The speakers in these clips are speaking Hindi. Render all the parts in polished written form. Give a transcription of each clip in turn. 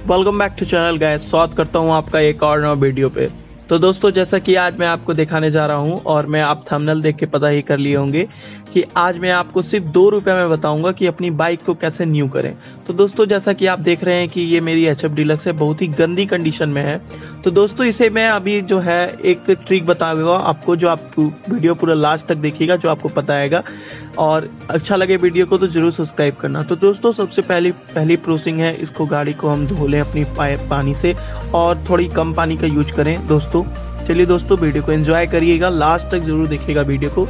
Welcome back to channel guys. स्वागत करता हूं आपका एक और नया वीडियो पे। तो दोस्तों, जैसा कि आज मैं आपको दिखाने जा रहा हूं और मैं आप थंबनेल देख के पता ही कर लिए होंगे कि आज मैं आपको सिर्फ 2 रुपए में बताऊंगा कि अपनी बाइक को कैसे न्यू करें। तो दोस्तों, जैसा कि आप देख रहे हैं कि ये मेरी HF डीलक्स है, बहुत ही गंदी कंडीशन में है। तो दोस्तों, इसे मैं अभी जो है एक ट्रिक बताऊंगा आपको, जो आप वीडियो पूरा लास्ट तक देखिएगा, जो आपको पता आएगा। और अच्छा लगे वीडियो को तो जरूर सब्सक्राइब करना। तो दोस्तों, सबसे पहली प्रोसेसिंग है, इसको गाड़ी को हम धो लें अपनी पानी से और थोड़ी कम पानी का यूज करें दोस्तों। चलिए दोस्तों, वीडियो को एंजॉय करिएगा, लास्ट तक जरूर देखिएगा वीडियो को।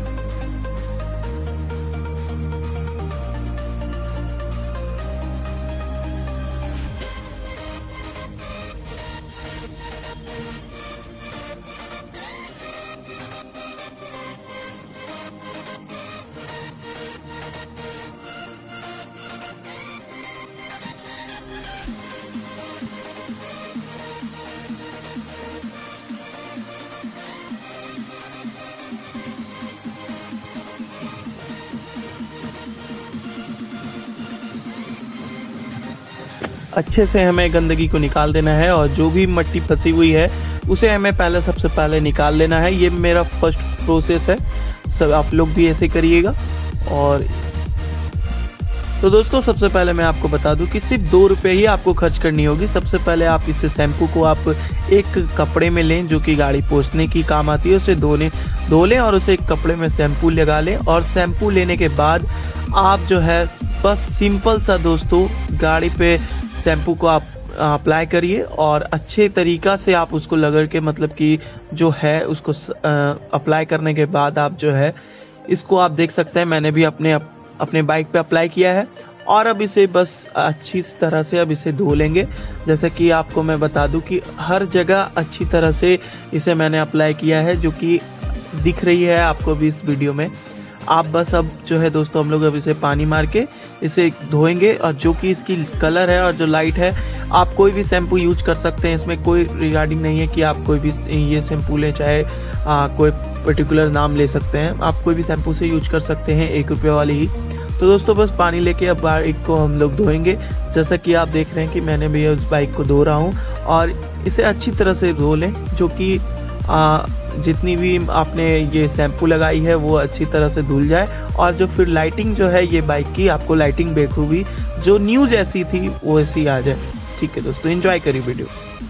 अच्छे से हमें गंदगी को निकाल देना है और जो भी मिट्टी फंसी हुई है उसे हमें सबसे पहले निकाल लेना है। ये मेरा फर्स्ट प्रोसेस है, सब आप लोग भी ऐसे करिएगा। और तो दोस्तों, सबसे पहले मैं आपको बता दूं कि सिर्फ 2 रुपये ही आपको खर्च करनी होगी। सबसे पहले आप इस शैम्पू को आप एक कपड़े में लें, जो कि गाड़ी पोंछने की काम आती है, उसे धो लें और उसे एक कपड़े में शैम्पू लगा लें। और शैम्पू लेने के बाद आप जो है बस सिंपल सा दोस्तों गाड़ी पे शैम्पू को आप अप्लाई करिए और अच्छे तरीका से आप उसको रगड़ के, मतलब कि जो है उसको अप्लाई करने के बाद आप जो है इसको आप देख सकते हैं, मैंने भी अपने बाइक पे अप्लाई किया है। और अब इसे बस अच्छी तरह से अब इसे धो लेंगे। जैसे कि आपको मैं बता दूं कि हर जगह अच्छी तरह से इसे मैंने अप्लाई किया है, जो कि दिख रही है आपको भी इस वीडियो में। आप बस अब जो है दोस्तों, हम लोग अब इसे पानी मार के इसे धोएंगे। और जो कि इसकी कलर है और जो लाइट है, आप कोई भी शैम्पू यूज कर सकते हैं, इसमें कोई रिगार्डिंग नहीं है कि आप कोई भी ये शैम्पू लें, चाहे कोई पर्टिकुलर नाम ले सकते हैं। आप कोई भी शैम्पू से यूज कर सकते हैं, 1 रुपये वाली ही। तो दोस्तों, बस पानी लेके अब बाइक को हम लोग धोएंगे। जैसा कि आप देख रहे हैं कि मैंने भी उस बाइक को धो रहा हूँ और इसे अच्छी तरह से धो लें, जो कि जितनी भी आपने ये शैम्पू लगाई है वो अच्छी तरह से धुल जाए। और जो फिर लाइटिंग जो है ये बाइक की, आपको लाइटिंग बेखूबी जो न्यू जैसी थी वो ऐसी आ जाए। ठीक है दोस्तों, एंजॉय करिए वीडियो।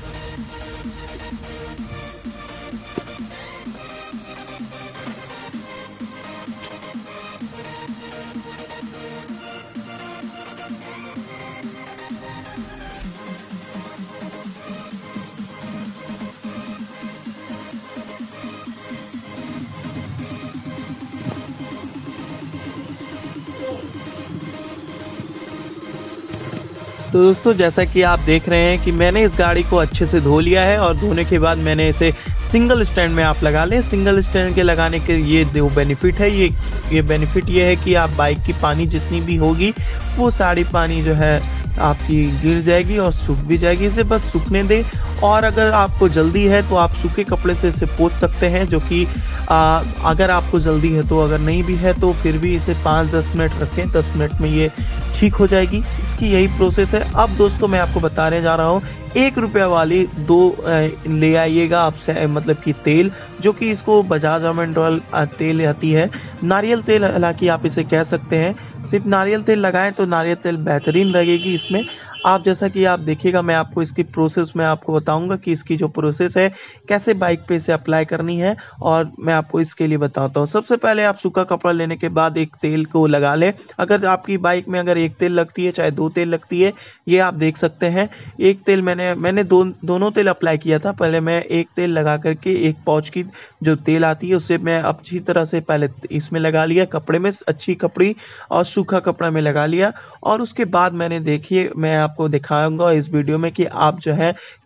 तो दोस्तों, जैसा कि आप देख रहे हैं कि मैंने इस गाड़ी को अच्छे से धो लिया है और धोने के बाद मैंने इसे सिंगल स्टैंड में आप लगा लें। सिंगल स्टैंड के लगाने के ये दो बेनिफिट है। ये बेनिफिट ये है कि आप बाइक की पानी जितनी भी होगी वो सारी पानी जो है आपकी गिर जाएगी और सूख भी जाएगी। इसे बस सूखने दें। और अगर आपको जल्दी है तो आप सूखे कपड़े से इसे पोंछ सकते हैं, जो कि अगर आपको जल्दी है तो, अगर नहीं भी है तो फिर भी इसे 5-10 मिनट रखें, 10 मिनट में ये ठीक हो जाएगी। इसकी यही प्रोसेस है। अब दोस्तों, मैं आपको बताने जा रहा हूँ 1 रुपये वाली 2 ले आइएगा आपसे, मतलब कि तेल, जो कि इसको बजाज आलमंड ऑयल तेल आती है, नारियल तेल हालांकि आप इसे कह सकते हैं। सिर्फ नारियल तेल लगाएं तो नारियल तेल बेहतरीन लगेगी इसमें। आप जैसा कि आप देखिएगा, मैं आपको इसकी प्रोसेस में आपको बताऊंगा कि इसकी जो प्रोसेस है कैसे बाइक पे इसे अप्लाई करनी है, और मैं आपको इसके लिए बताता हूँ। सबसे पहले आप सूखा कपड़ा लेने के बाद एक तेल को लगा लें। अगर आपकी बाइक में अगर 1 तेल लगती है चाहे 2 तेल लगती है, ये आप देख सकते हैं। एक तेल मैंने दोनों तेल अप्लाई किया था। पहले मैं एक तेल लगा करके एक पाउच की जो तेल आती है उससे मैं अच्छी तरह से पहले इसमें लगा लिया, कपड़े में, अच्छी कपड़ी और सूखा कपड़ा में लगा लिया। और उसके बाद मैंने, देखिए मैं आपको दिखाऊंगा इस वीडियो में कि आप जो है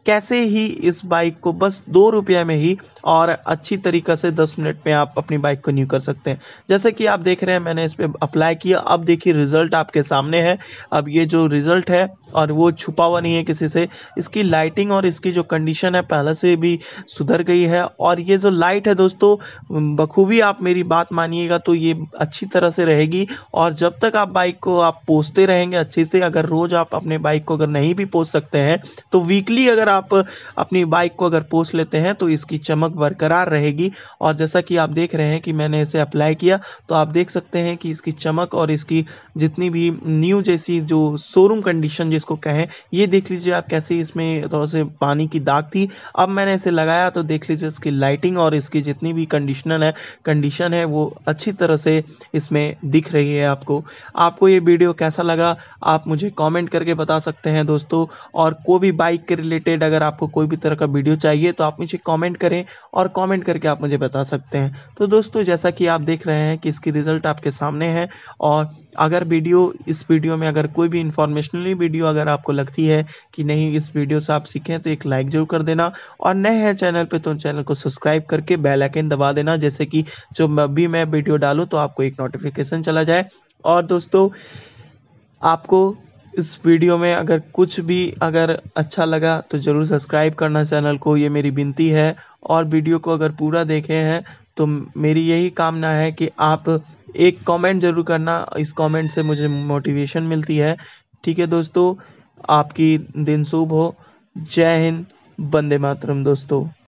कैसे ही इस बाइक को बस 2 रुपये में ही और अच्छी तरीक़े से 10 मिनट में आप अपनी बाइक को न्यू कर सकते हैं। जैसे कि आप देख रहे हैं मैंने इस पे अप्लाई किया, अब देखिए रिज़ल्ट आपके सामने है। अब ये जो रिज़ल्ट है और वो छुपा हुआ नहीं है किसी से। इसकी लाइटिंग और इसकी जो कंडीशन है पहले से भी सुधर गई है, और ये जो लाइट है दोस्तों बखूबी आप मेरी बात मानिएगा तो ये अच्छी तरह से रहेगी। और जब तक आप बाइक को आप पोंछते रहेंगे अच्छे से, अगर रोज़ आप अपने बाइक को अगर नहीं भी पोंछ सकते हैं तो वीकली अगर आप अपनी बाइक को अगर पोंछ लेते हैं तो इसकी चमक बरकरार रहेगी। और जैसा कि आप देख रहे हैं कि मैंने इसे अप्लाई किया तो आप देख सकते हैं कि इसकी चमक और इसकी जितनी भी न्यू जैसी जो शोरूम कंडीशन जिसको कहें, ये देख लीजिए आप कैसी इसमें थोड़ा से पानी की दाग थी। अब मैंने इसे लगाया तो देख लीजिए इसकी लाइटिंग और इसकी जितनी भी कंडीशन है वो अच्छी तरह से इसमें दिख रही है। आपको ये वीडियो कैसा लगा आप मुझे कमेंट करके बता सकते हैं दोस्तों। और कोई भी बाइक के रिलेटेड अगर आपको कोई भी तरह का वीडियो चाहिए तो आप मुझे कमेंट करें और कमेंट करके आप मुझे बता सकते हैं। तो दोस्तों जैसा कि आप देख रहे हैं कि इसकी रिजल्ट आपके सामने है। और अगर इस वीडियो में अगर कोई भी इंफॉर्मेशनली वीडियो अगर आपको लगती है कि नहीं इस वीडियो से आप सीखें तो एक लाइक जरूर कर देना, और नए हैं चैनल पे तो चैनल को सब्सक्राइब करके बेल आइकन दबा देना, जैसे कि जो भी मैं वीडियो डालूं तो आपको एक नोटिफिकेशन चला जाए। और दोस्तों आपको इस वीडियो में अगर कुछ भी अगर अच्छा लगा तो ज़रूर सब्सक्राइब करना चैनल को, ये मेरी विनती है। और वीडियो को अगर पूरा देखे हैं तो मेरी यही कामना है कि आप एक कमेंट ज़रूर करना, इस कमेंट से मुझे मोटिवेशन मिलती है। ठीक है दोस्तों, आपकी दिन शुभ हो। जय हिंद, वंदे मातरम दोस्तों।